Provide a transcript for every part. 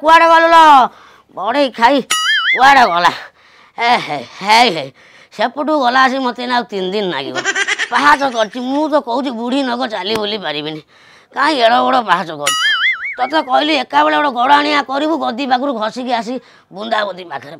कुआड़े गल बड़े खाई कुआड़े गला हे सेपटू गला आसी मत 3 दिन लगे पाहाच कर तो कौच बुढ़ी नग चली बुली पारि कहीं एड़ बड़ पाहाच कर तोते कहली एका बेले गोटे गड़ाणिया करू गदी पाखु घसिकी आसी बुंदाबदी पाखे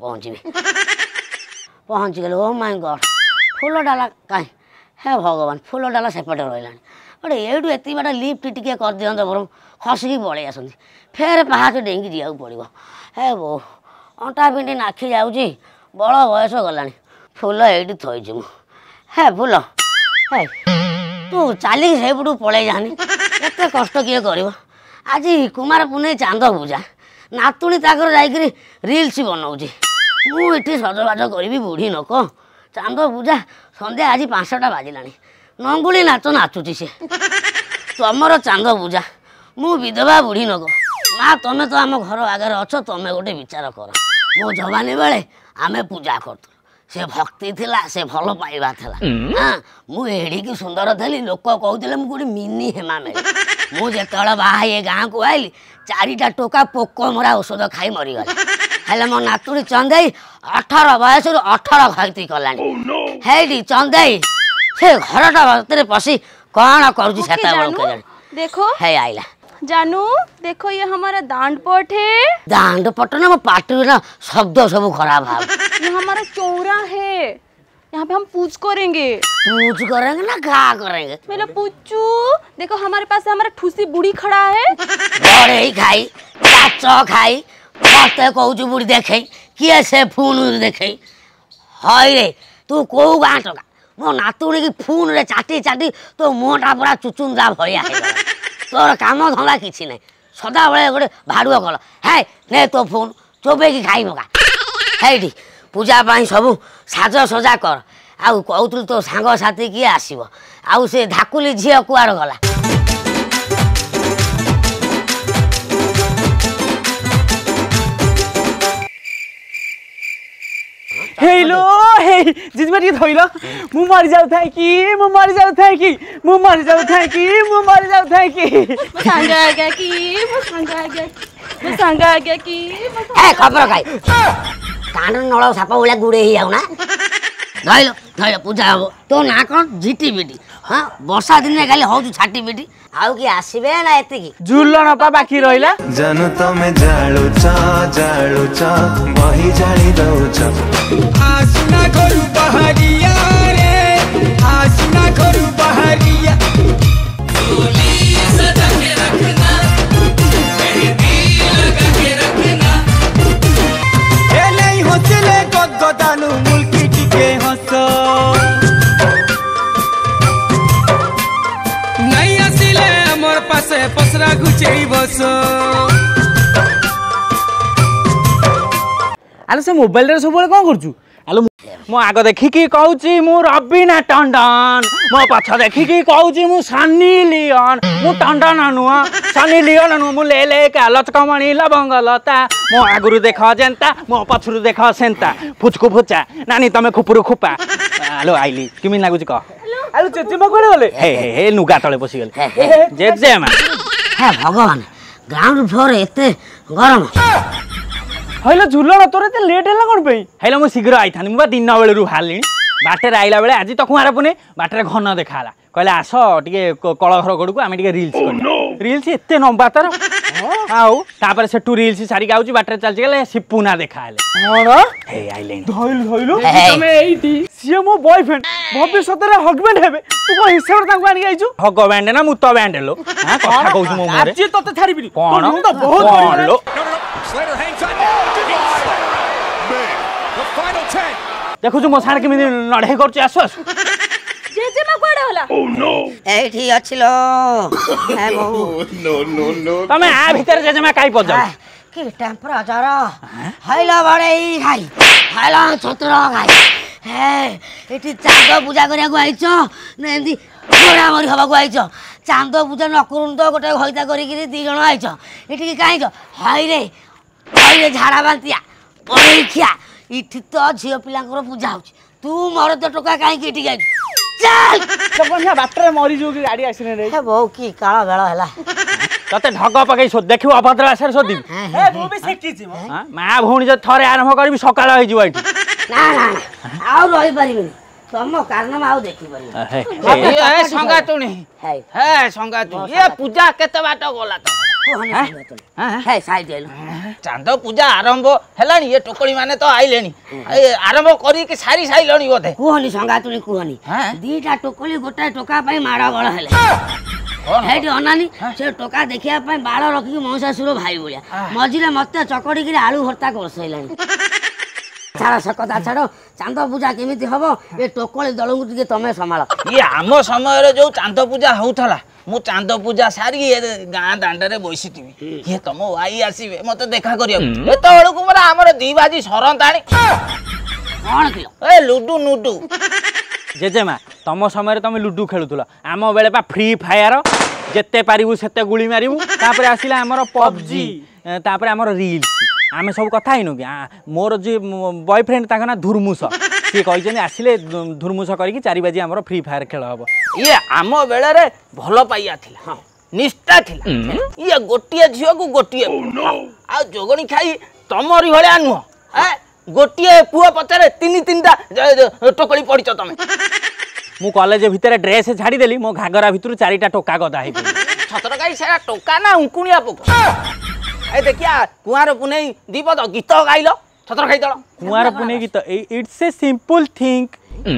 पहुँची गले। ओ माय गॉड फूल डाला कहीं हे भगवान फूल डाला सेपटे रहा गोटे एठू एत बाट लिफ्ट टी कर दिखाँ बर खसिकी पलि आस फेर पाहाच डेंगी जा पड़ो हे बो अंटा पिंडी नाखी जाऊँगी बड़ बयस गला फूल ये थोची मु हे फूल हे तू चलिक सेपटू पलि जानी एत कष्ट किए कर आज कुमार पुणे चांद पूजा नातुणी ताकर जाकि रिल्स बनाऊँगी मुझे सजबाज करी बुढ़ी नक चांद पूजा संध्या आज 5टा बाजिला नंगुली नाच नाचुची से तुमर चांद पूजा मु विधवा बुढ़ी नक माँ तुम्हें तो आम घर आगे अच्छ तुम्हें गोटे विचार कर मो जवानी बेले आमे पूजा कर से भक्ति थिला से भल पाइबा थिला हाँ मुझे सुंदर थी लोक कहते गोटे मिनी हेमा मेरे मुझे बाहा ये गाँव को आईली 4टा टोका पोक मरा औषध खाई मरीगला हेले मो नातुड़ी चंदेई 18 बयस 18 खाई कला है चंदेई से घरटा भीतर पशि कौन कर देखो है आइला जानू देखो ये हमारा दांड पट है। दांड पट ना पार्टी ना शब्द सब खराब है। ये हमारा चौरा है यहाँ पे हम पूज करेंगे। पूज करेंगे ना क्या करेंगे? मेरा पूछू देखो हमारे पास हमारा ठूसी बुढ़ी खड़ा है बड़े ही खाई चाच खाई मत कहूँ बुढ़ी देखे किए से फोन देखे हई रे तू कौ गाँ टका मो नातुणी की फोन रे चाटी चाटी तो मुहटा पूरा चुचुंदा भया तोर काम धंदा किसी ना सदा बेले गोटे भाड़ुआ कल है ने तो फोन चोबेकी खाई पका है पूजा पाई सब साज सजा कर आउ कहूँ तो सांग साथी किए आसब आउ से धाकुली झील कुआड़ गला हेलो हे जिजमा टी धइला मु मरि जाउ थाए कि मु मरि जाउ थाए कि मु मरि जाउ थाए कि मु मरि जाउ थाए कि मो सांग आ गया कि मो सांग आ गया मो सांग आ गया कि ए खबर खाई कान नळ साप भलिया गुड़े ही आउना धइलो धइलो पूजा हो तो ना कौन झिटी बिटी हाँ वर्षा दिन खाली हौ छाटी बिटी आउ कि आसीबे ना एतिकी झुल्ल नपा बाकी रहिला जानु तमे जाळु चा बही जाळी दउछ आसना करू पहाड़िया रे आसना करू पहाड़िया गोली सजा के रखना मेहंदी लगा के रखना ए नहीं होचले गगदानु मुल्की टिके हंस नहीं आसिले हमर पासे पसरा घुचेई बस आलो से मोबाइल रे सब कौन करछु आलो मो आग देखिकी कहूची मु रवीना टंडन मो पछ देखिकी कहूची मु सनी लियोन मु टंडन नुआ सनी लियोन नु मु ले ले का लचकमणी लवंग लता मो आगुरु देख जेंता मो पछरु देख सेंता फुचकु फुचा नानी तमे खुपुरु खुपा आलो आइली किमी लागुची क आलो चेचेमा कोडे गले हे नुगा तळे बसी गले जेजेमा हे भगवान ग्राउंड फ्लोर एते गरम हैलो झुल्ल तोर एते लेट हैला कोन पई हैलो मु शीघ्र आइ थानी मु दिन बेले रु हालिनी बाटे आइला बेले आज तो कुआर पुने बाटे घन देखाला कहले आस टिके कळ घर गडु को आमे टिके रील्स कर रील्स एते नंबा तार आउ तापर से टू रील्स सारी गाउची बाटे चल गेले सिपुना देखाले हां हे आइले धइलो तमे एइटी सिए मो बॉयफ्रेंड भविष्यत रे हस्बैंड हेबे तू को हिसाब तांको आनी आइछु हग बैंड ना मुत बैंड लो हां कथा कहू मो मोरे आज तते छाड़ीबी कोन मु तो बहुत बड़ी लो देखु मो सार केमि नढे करछ आसु आसु जेजेमा कोडे होला ओ नो एठी अछिलो हे बहु नो नो नो तमे आ भीतर जेजेमा काई पज जाऊ कि टेम्परेचर हैला बडे खाई हैला छत्र खाई हे एठी चांद पूजा करिया को आइछो नेंदी घोड़ा मरी हबा को आइछो चांद पूजा न करून तो गोटे होइता करी कि 2 जण आइछो एठी की काई छ हाय रे झाड़ा बांतिया बडे खिया इठी तो झियो पिलांकर पूजा होची तू मोर तो टोका काई केटी गई चल सब बाटरे मरी जो की गाड़ी आसीने रे हे बहु की काला बेला हला तते ढग पकई शोध देखिबो अभद्र भाषा शोधी ए मु भी शिखिछि म माँ भौणी जो थरे आरंभ करबी सकाळ होइजिबो एठी ना ना आउ रही परिबिनी तम कारण आउ देखि परिबिनी ए संगातुणी हे हे संगातुणी ये पूजा केते बाट गला त कोहनी हे साइड हेलो चांद पूजा आरंभ हेलानी ये टोकड़ी माने तो आइलेनी आरंभ करी कि सारी साइलनी बोधे कुहनी संगातुनी कुहनी दीटा टोकली गोटा टोका पई माड़ गळ हेले हेटी अनानी से टोका देखिया पई बाळ रखी मौसासुर भाई बोलिया मझिले मते चकड़ी कि आलू भर्ता करसैलानी छाड़ा सकता छाड़ो चांद पूजा केमिति हबो ए टोकली दळंगु टिके तमे संभाळ ये आम समय रे जो चांद पूजा होउथला मु चांद पूजा सारी गाँ दांडे बसिथिबी ये तुम आई आसबे मत देखा करिया एत बेलू मोर आमर 2 बाजी सरंताणी कौन किलो ए लुडू नुडू जेजेमा तम समय तुम लुडू खेलुला आम बेले पा फ्री फायर जेते पारिबू सेते गुली मारिबू तापर आसिला हमर पबजी तापर हमर रील्स आमे सब कथा हिनु कि मोर जे बॉयफ्रेंड ताका ना धुरमुस सी कहि आसिले धुरमुस करिकी 4 बाजी हमर फ्री फायर खेल हबो ये आम बेले रे भल पाइया थिला निष्ठा थिला ये गोटिए झियो को गोटिए आ जोगणी खाई तमरी भलिया नुह गोटिए पुआ पचारे 3-3टा टोकड़ी पड़िच तमे मु कॉलेज भितर ड्रेस छाड़ी देली मो घागरा भितर 4टा टोका गदा हे छतर गाई सेरा टोका ना उकुणिया पोक ए देखिया कुआर पुनै दीपद गीत गाइलो छतर खाई दळ कुआर पुनै गीत it's a simple thing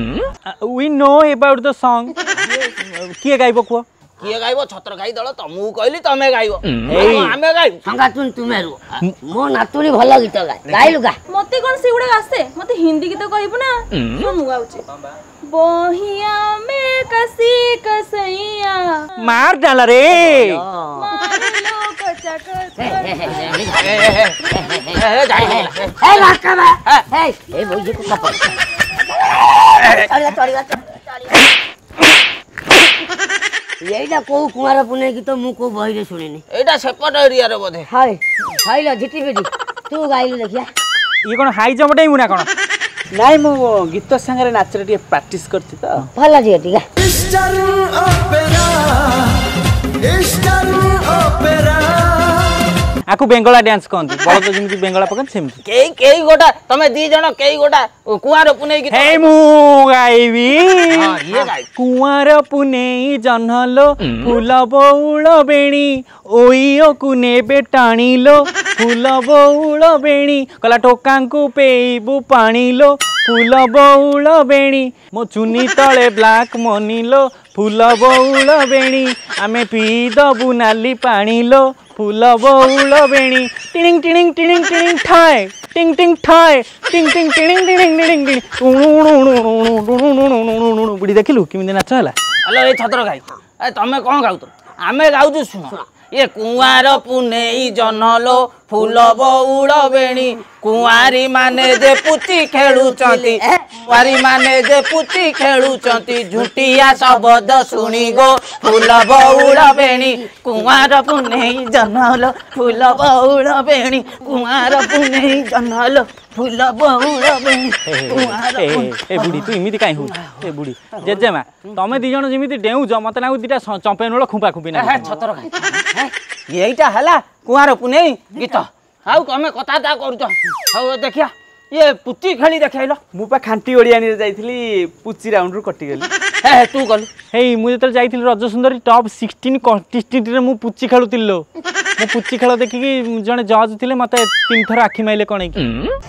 we know about the song किए गाइबो को किए गाइबो छतर खाई दळ तमु कहली तमे गाइबो आमे गाइबो संगातुन तुमे रु मो नातुनी भल गीत गाइलु गा मते कोन सिगुडा आसे मते हिंदी गीत कहबो ना मु गाउची बोहिया में कसी कसैया मार डाला रे मार लो कचा कचा ए लाका बा ए बोई को कप चढ़िया एइटा को कुमार पुणे गीत मु को बही रे सुनिनी एटा सेपट एरिया रे बोधे हाय हाइला झिटी बेटी तू गाइलु देखिया ये कोन हाई जंप डे मुना कोन नाइ मु गीत संगे नाच रे प्रैक्टिस करती त भला जी ठीक है आकु बेंगला डांस कहंती बड़ जेमति बेंगला पकन सेमति केई गोटा तमे दी जण केई गोटा कुआर पुनै गीत हे मु गाइबी हां ये गाइ कुआर पुनै जन्हलो फूल बौल बेणी ओइयो कु नेबे टाणीलो फूल बौल बेणी कला टोकांकु पेइबु पाणीलो फूल बौल बेणी मो चुनी तले ब्लैक मनीलो फूल बौल बेणी आमे पी दबु नाली पाणीलो फूल बौल बेणी टिनिंग टिनिंग टिनिंग टिनिंग ठाय टिंग टिंग ठाय टिंग टिंग टिनिंग टिनिंग टिनिंग टिनिंग बुढ़ी देखिलु किमिति नाच हला हेलो ए छतर गाई ए तमे कोन गाउतो आमे गाउजु सुन ये कुआर पुनै जन्हलो फूल बौल बेणी कुआरी माने जे पुची खेलुचंती कुआरी माने जे पुची खेलुचंती झुटिया शब्द सुनी गो फूल बौल बेणी कुआर पुनै जन्हलो फूल बौल बेणी कुआर पुनै जन्हलो फूल बौल बेणी कुआर ए बुढ़ी तू इमिति काई हो ए बुढ़ी जेजेमा तमे दी जण जिमिति डेउज मते ना दिटा चंपेनोळ खुपा खुपी ना छतर गाई एइटा हला कुआर पुनै गीत हाउ कमे कथा ता करूछ हाउ देखिया ये पुची खेली देखाइलो मु पा खांटी ओडियानी रे जाइथिली पुची राउंड रु कटि गेली हे तू गलु हे मु जतल जाइथिल रज सुंदरी टॉप 16 कॉन्टेस्ट रे मु पुची खेलुतिल लो मु पुची खेल देखि कि जने जज थिले मते 3 थर आखी माइले कोनै की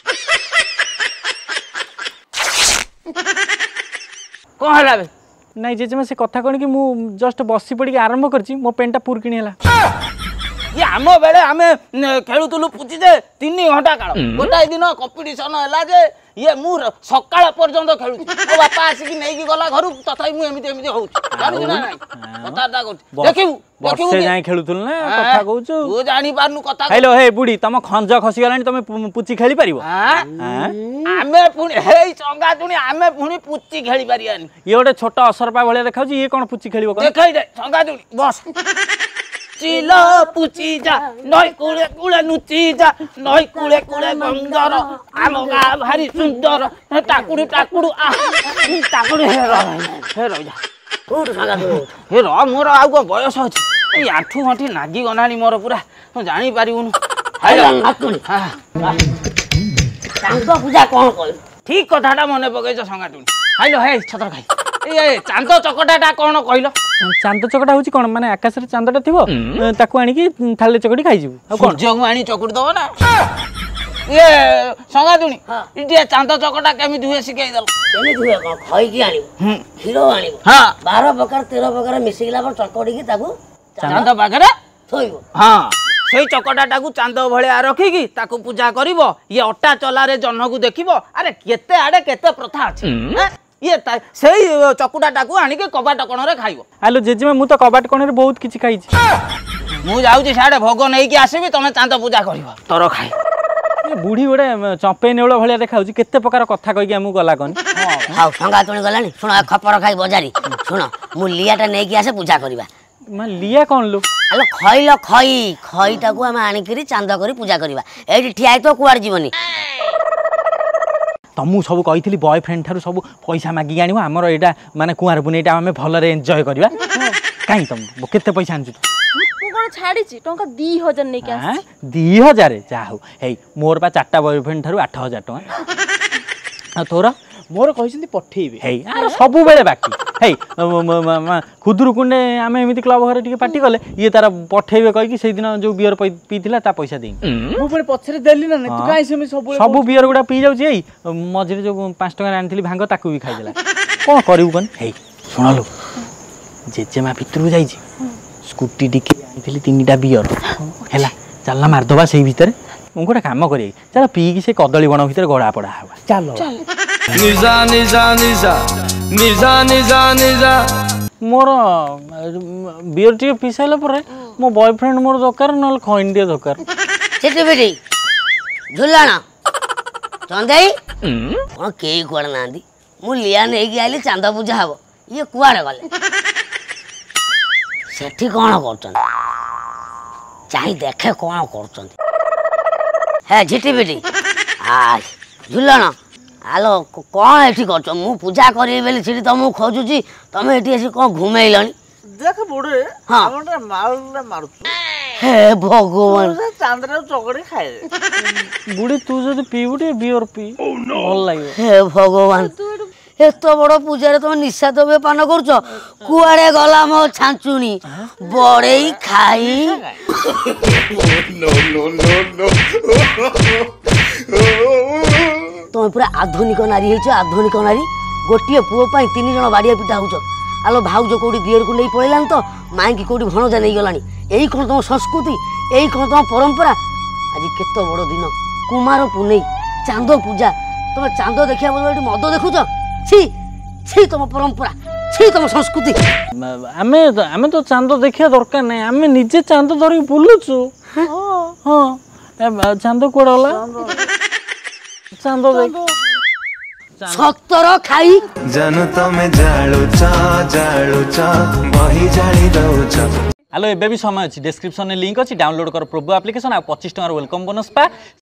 को हला बे नहीं जेजेमा से कथा कोन कि मु जस्ट बसी पड़ी आरंभ करची मो पेंटा पूरकिणी हला ये आम बेले आमे खेलुतलु पुची जे 3 घंटा काल गोटाई दिन कंपटीशन हला जे ये मु सकाळ पर्यंत खेलु ओ बापा आसी कि नै कि गला घरु तथाई मु एमिति होउ जानि ना नाही कथा ता कर देखिबु बसे जाय खेलुतल ना कथा कहउछु तू जानि पारनु कथा हेलो हे बुढ़ी तम खंज खसी गलानी तमे पुची खेली परिबो आमे पुनी हे चंगा तुनी आमे पुनी पुची खेली पारियानी ये गोटे छोट असरपा भलिया देखाउची ये कोन पुची खेलिबो कोन देखाई दे चंगा तुनी बस चिलो पुची जा नई कुले कुले नुची जा नई कुले कुले बंदर आम गा भारी सुंदर टाकुडू टाकुडू आ टाकुडू हे रह जा उठ संगा तू हे रह मोर आउ को बयस अछि ଏଇ ଆଣ୍ଠୁ ଗଣ୍ଠି ନାଗି ଗଲାଣି ମୋର ପୁରା ତୁ ଜାଣିପାରିବୁନୁ। ହାଇଲା ନାତୁଣି ଚାନ୍ଦ ପୂଜା କ'ଣ କହିଲୁ? ଠିକ କଥାଟା ମନେ ପକେଇଛ ସଙ୍ଗାଟୁଣି। ହାଇଲୋ ହେ ଛତ୍ର ଖାଇ ଏ ଚାନ୍ଦ ଚକଟାଟା କ'ଣ କହିଲ? ଚାନ୍ଦ ଚକଟା ହଉଛି କ'ଣ ମାନେ ଆକାଶରେ ଚାନ୍ଦଟା ଥିବ ତାକୁ ଆଣିକି ଥାଳିରେ ଚକଟି ଖାଇଯିବୁ। ଆଉ କ'ଣ ସୂର୍ଯ୍ୟକୁ ଆଣି ଚକୁଟି ଦବ ନା? ଇଏ ସଙ୍ଗାଟୁଣି ଟିକେ ଚାନ୍ଦ ଚକଟା କେମିତି ହୁଏ ଶିଖେଇ ଦେଲ। କେମିତି ହୁଏ କ'ଣ? ଖଇକି ଆଣିବୁ, କ୍ଷୀର ଆଣିବୁ, ହଁ 12 ପ୍ରକାର 13 ପ୍ରକାର ମିଶିଲା ପରେ ଚକଟିକି ତାକୁ ଚାନ୍ଦ ପାଖରେ ଥୋଇବ। ହଁ ସେଇ ଚକଟାଟାକୁ ଚାନ୍ଦ ଭଳିଆ ରଖିକି ତାକୁ ପୂଜା କରିବ। ଇଏ ଅଟା ଚଲାରେ ଜହ୍ନକୁ ଦେଖିବ। ଆରେ କେତେ ଆଡେ କେତେ ପ୍ରଥା ଅଛି। ଇଏ ସେଇ ଚକୁଟାଟାକୁ ଆଣିକି କବାଟ କୋଣରେ ଖାଇବ। ଆଲୋ ଜେଜେମା ମୁଁ ତ କବାଟ କୋଣରେ ବହୁତ କିଛି ଖାଇଛି। ମୁଁ ଯାଉଛି ସିଆଡେ ଭୋଗ ନେଇକି ଆସିବି, ତମେ ଚାନ୍ଦ ପୂଜା କରିବ। ତୋର ଖାଇ ବୁଢୀ ଗୋଟେ ଚମ୍ପେଇ ନେଉଳ ଭଳିଆ ଦେଖାଉଛି। କେତେ ପ୍ରକାର କଥା କହିକି ଆମକୁ ଗଲା କନି। ହଉ ସଙ୍ଗାତୁଣି ଗଲାଣି। ଶୁଣ ଖପର ଖାଇ ବଜାରି ଶୁଣ ମୁଁ ଲିଆଟା ନେଇକି ଆସେ ପୂଜା କରିବା। ଲିଆ କ'ଣ ଲୋ? ଆଲୋ ଖଇଲ ଖଇଟାକୁ ଆମେ ଆଣିକିରି ଚାନ୍ଦ କରି ପୂଜା କରିବା। ଏଇଠି ଠିଆ ହେଇଥିବ କୁଆଡ଼େ ଯିବନି। ତମକୁ ସବୁ କହିଥିଲି ବୟଫ୍ରେଣ୍ଡ ଠାରୁ ସବୁ ପଇସା ମାଗିକି ଆଣିବ। ଆମର ଏଇଟା ମାନେ କୁଆଁର ପୁନେଇଟା ଆମେ ଭଲରେ ଏନ୍ଜୟ କରିବା। କାହିଁ ତମକୁ କେତେ ପଇସା ଆଣିଛୁ? ମୁଁ କ'ଣ ଛାଡ଼ିଛି ଟଙ୍କା 2000 ନେଇକି ଆସିଛି। 2000? ଯାହା ହଉ ହେଇ ମୋର ବା 4ଟା ବୟଫ୍ରେଣ୍ଡ ଠାରୁ 8000 ଟଙ୍କା। ଆଉ ତୋର? ମୋର କହିଛନ୍ତି ପଠେଇବେ। ହେଇ ଆର ସବୁବେଳେ ବାକି। ହେଇ ଖୁଦୁରୁକୁଣ୍ଡେ ଆମେ ଏମିତି କ୍ଲବ ଘରେ ଟିକେ ପାର୍ଟି କଲେ ଇଏ ତାର ପଠେଇବେ କହିକି ସେଇଦିନ ଯୋଉ ବିୟର ପିଇଥିଲା ତା ପଇସା ଦେଇନି। ମୁଁ ପୁଣି ପଛରେ ଦେଲି ନା ତୁ କାଇଁ ସେମିତି ସବୁ ବିୟର ଗୁଡା ପିଇ ଯାଉଛି। ଏଇ ମଝିରେ ଯୋଉ 5 ଟଙ୍କାରେ ଆଣିଥିଲି ଭାଙ୍ଗ ତାକୁ ବି ଖାଇଦେଲା। କ'ଣ କରିବୁ କନି? ହେଇ ଶୁଣଲୁ ଜେଜେମା ଭିତରକୁ ଯାଇଛି ସ୍କୁଟି ଟିକେ ଆଣିଥିଲି 3ଟା ବିୟର ହେଲା ଚାଲନା ମାରିଦବା ସେଇ ଭିତରେ। ମୁଁ ଗୋଟେ କାମ କରିବି ଚାଲ ପିଇକି ସେ କଦଳୀ ବଣ ଭିତରେ ଗଡ଼ା ପଡ଼ା ହବା। ଚାଲ ନିଜା ନିଜା ନିଜା ନିଜା ନିଜା ନିଜା ମୋର ବିୟର ଟିକେ ପିଇ ସାରିଲା ପରେ ମୋ ବୟଫ୍ରେଣ୍ଡ ମୋର ଦରକାର, ନହେଲେ ଖଇନି ଟିକେ ଦରକାର। ସେଠି ବେଟି ଝୁଲଣ ଚନ୍ଦେଇ କ'ଣ କେହି କୁଆଡ଼େ ନାହାନ୍ତି। ମୁଁ ଲିଆ ନେଇକି ଆଇଲି ଚାନ୍ଦ ପୂଜା ହବ। ଇଏ କୁଆଡ଼େ ଗଲେ? ସେଠି କ'ଣ କରୁଛନ୍ତି? ଯାଇ ଦେଖେ କ'ଣ କରୁଛନ୍ତି। ହେ ଝିଟି ପିଟି ଝୁଲଣ ଆଲୋ କ'ଣ ଏଠି କରୁଛ? ମୁଁ ପୂଜା କରିବି ବୋଲି ସେଠି ତମକୁ ଖୋଜୁଛି, ତମେ ଏଠି ଆସି କ'ଣ ଘୁମେଇଲଣି? ଦେଖ ବୁଢୀ ଆମର ମାଲରେ ମାରୁଛୁ। ହେ ଭଗବାନ ଚାନ୍ଦରେ ଚକଡି ଖାଇବେ। ବୁଢୀ ତୁ ଯଦି ପିଇବୁ ଟିକେ ବିୟର ପିଇ ଭଲ ଲାଗିବ। ହେ ଭଗବାନ ଏତେ ବଡ଼ ପୂଜାରେ ତମେ ନିଶା ଦ୍ରବ୍ୟ ପାନ କରୁଛ? କୁଆଡ଼େ ଗଲା ମୋ ଛାଞ୍ଚୁଣି ବଡ଼େଇ ଖାଇ? ତମେ ପୁରା ଆଧୁନିକ ନାରୀ ହେଇଛ, ଆଧୁନିକ ନାରୀ। ଗୋଟିଏ ପୁଅ ପାଇଁ 3 ଜଣ ବାଡ଼ିଆ ପିଟା ହଉଛ। ଆଲୋ ଭାଉଜ କୋଉଠି ଦିଅରକୁ ନେଇ ପଳେଇଲାଣି ତ, ମାଇଁକି କୋଉଠି ଭଣଜା ନେଇଗଲାଣି। ଏଇ କ'ଣ ତମ ସଂସ୍କୃତି? ଏଇ କ'ଣ ତମ ପରମ୍ପରା? ଆଜି କେତେ ବଡ଼ ଦିନ, କୁମାର ପୁନେଇ, ଚାନ୍ଦ ପୂଜା। ତମେ ଚାନ୍ଦ ଦେଖିବା ବଦଳରେ ଏଠି ମଦ ଦେଖୁଛ? ଛି ଛି ତମ ପରମ୍ପରା, ଛି ତମ ସଂସ୍କୃତି। ଆମେ ତ ଚାନ୍ଦ ଦେଖିବା ଦରକାର ନାହିଁ, ଆମେ ନିଜେ ଚାନ୍ଦ ଧରିକି ବୁଲୁଛୁ। ହଁ ଚାନ୍ଦ କୁଆଡ଼େ ଗଲା? ଚାନ୍ଦ ଦେଖ ସତର ଖାଇ ଜାନୁ ତମେ ଜାଳୁଛ ଜାଳୁଛ ବହି ଜାଳି ଦଉଛ। हेलो एबे भी समय अच्छी डिस्क्रिप्शन में लिंक अच्छी डाउनलोड कर प्रोबो एप्लिकेशन आ 25 टंकार वेलकम बोनस पा